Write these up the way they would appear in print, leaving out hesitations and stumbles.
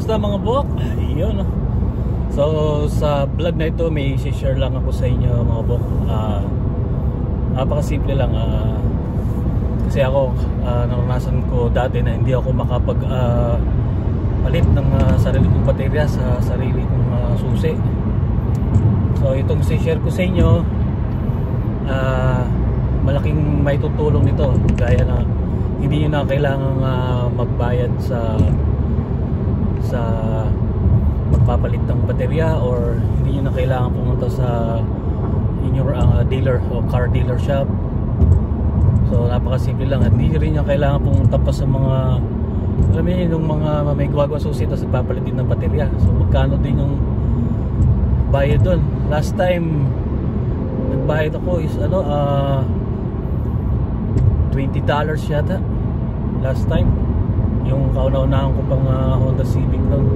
Kamusta mga bok? Ayun. So sa vlog na ito may share lang ako sa inyo mga bok. Napakasimple lang. Kasi ako naranasan ko dati na hindi ako makapag palit ng sarili kong baterya sa sarili kong susi. So itong share ko sa inyo, malaking may tutulong nito. Gaya na hindi nyo na kailangang magbayad sa magpapalit ng baterya, or hindi nyo na kailangan pumunta sa inyong dealer o car dealer shop. So napakasimple lang, at hindi rin nyo kailangan pumunta pa sa mga, alam niyo yung mga may gawagawa susi tapos nagpapalit din ng baterya. So magkano din yung bayad doon? Last time nagbayad ako is $20 yata last time, yung kauna-unahan ko pang Honda Civic noon.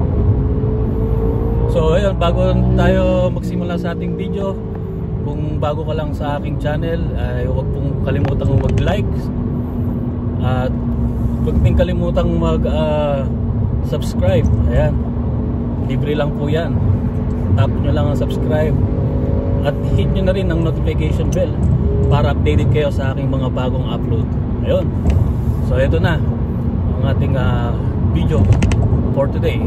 So ayun, bago tayo magsimula sa ating video, kung bago ka lang sa aking channel, ay huwag pong kalimutang mag-like at huwag din kalimutang mag-subscribe. Ayan, libre lang po yan. Tap nyo lang ang subscribe at hit nyo na rin ang notification bell para updated kayo sa aking mga bagong upload. Ayun, so ito na ang ating video for today.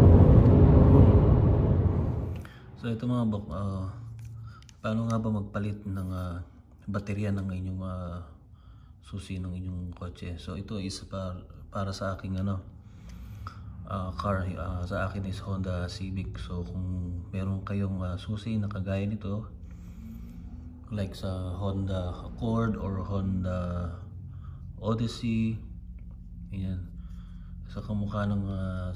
So ito mga bok, paano nga ba magpalit ng baterya ng inyong susi ng inyong kotse? So ito is para sa aking car, sa akin is Honda Civic. So kung meron kayong susi na kagaya nito, like sa Honda Accord or Honda Odyssey, yan, sa kamukha ng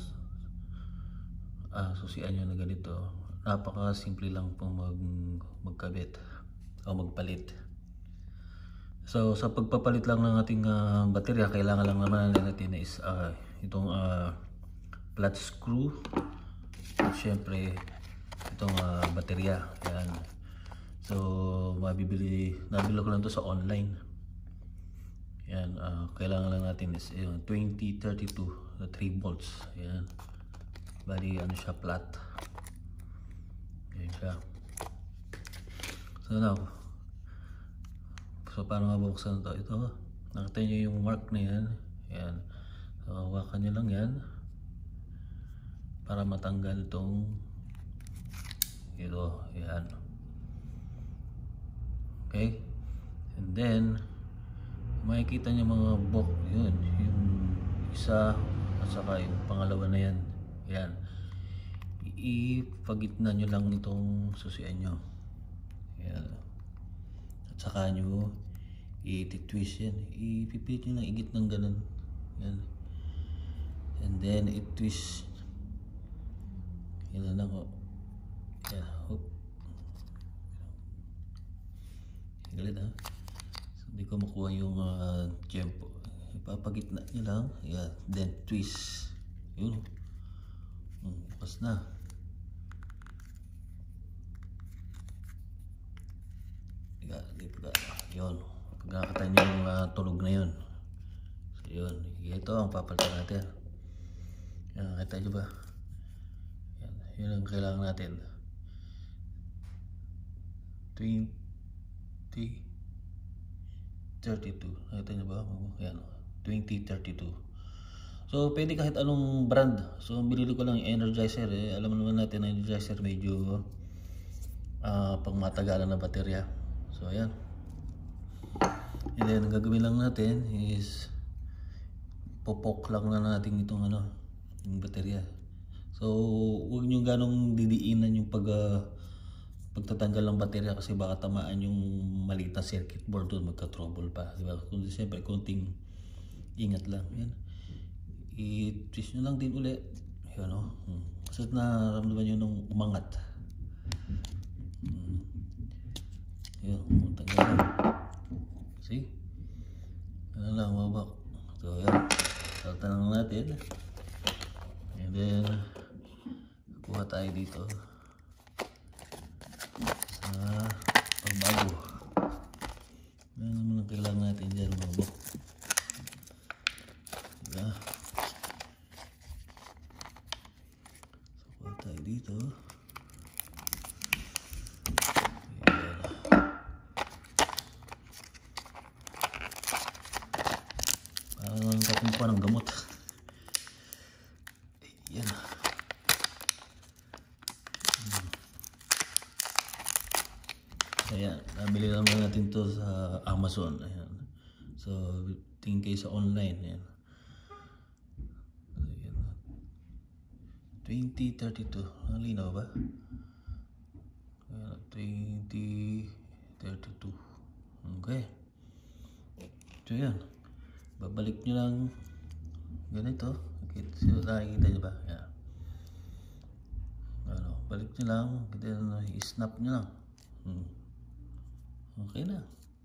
susian nyo na ganito, napaka-simple lang pong magkabit o magpalit. So sa pagpapalit lang ng ating baterya, kailangan lang naman natin is itong flat screw at syempre itong baterya. Yan. So nabili ko lang to sa online. Yan, kailangan lang natin is 2032 na 3 volts. Yan, bali ano siya, flat. Yan siya. So now, so paano nga buksan ito? Ito, nakita nyo yung mark na yan. Yan, so hawakan nyo lang yan para matanggal itong ito. Yan, okay. And then makikita nyo mga bok, yun, yung isa at saka yung pangalawa na yan. Yan, ipagitna nyo lang itong susian nyo. Yan, at saka nyo i-twist yan, ipipilit nyo lang igit ng ganun. Yan, and then i-twist. Yan lang ako. Yan, hop. Galit ha. Hindi ko makuha yung tempo. Ipapagitna nyo lang. Yeah. Then twist. Yun. Bukas na. Yun. Pagkakatayin nyo yung tulog na yun. So yun. Ito ang papalitan natin. Yan. Kita nyo ba? Yan. Yun ang kailangan natin. 2032. Nakita nyo ba? Yan, 2032. So pwede kahit anong brand. So binili ko lang yung Energizer. Alam naman natin na Energizer medyo pang matagalan na baterya. So ayan. And then ang gagawin lang natin is popok lang na natin itong yung baterya. So huwag nyo ganong didiinan yung pagtatanggal ng baterya, kasi baka tamaan yung maliit na circuit board doon, magka-trouble pa, diba? Kundi siyempre konting ingat lang. Yan, i-twist nyo lang din uli. Yan o, kasi naramdaman nyo nung umangat. Yan, tanggal lang. See? Ano lang, mabak. So yan, salta lang natin. And then kuha tayo dito pagbago. Ano naman ang kailangan natin dyan mga bok? Diba? Parang kakumpa ng gamot. Yan. Ayan, nabili lang natin to sa Amazon. Ayan. So, tingin kayo sa online. Ayan. Ayan. 2032. Ang linaw ba? Ayan, 2032. Okay. So, yan. Babalik nyo lang ganito. Okay. So, nakikita nyo ba? Ayan. Ano, balik nyo lang. I-snap nyo lang. Okay na.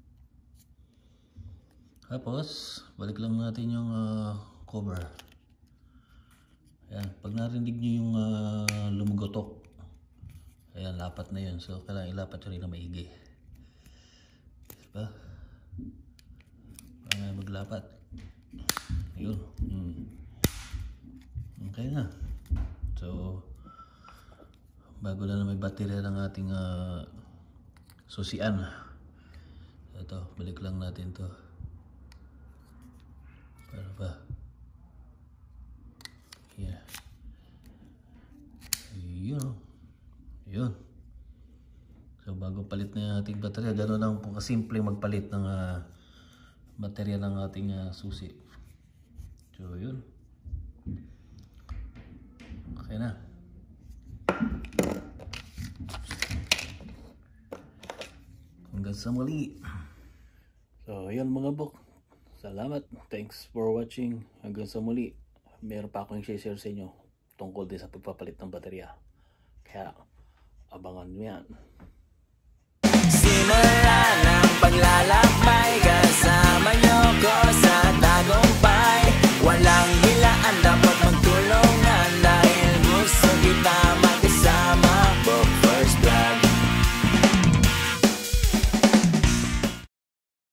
Tapos, balik lang natin yung cover. Ayan, pag narinig nyo yung lumugotok, ayan, lapat na yun. So, kailangan ilapat nyo rin na maigi. Diba? Ayan, maglapat. Yun. Okay na. So, bago na may baterya ng ating susian. Ito, balik lang natin to. Para ba? Yeah. Yun. So, bago palit na yung ating baterya, gano'n lang po kasimple magpalit ng baterya ng ating susi. So, yun. Okay na. Hanggang sa muli. So, yun mga bok. Salamat. Thanks for watching. Hanggang sa muli. Meron pa akong i-share sa inyo tungkol din sa pagpapalit ng baterya. Kaya, abangan nyo yan. Simula ng paglalakbay ka sa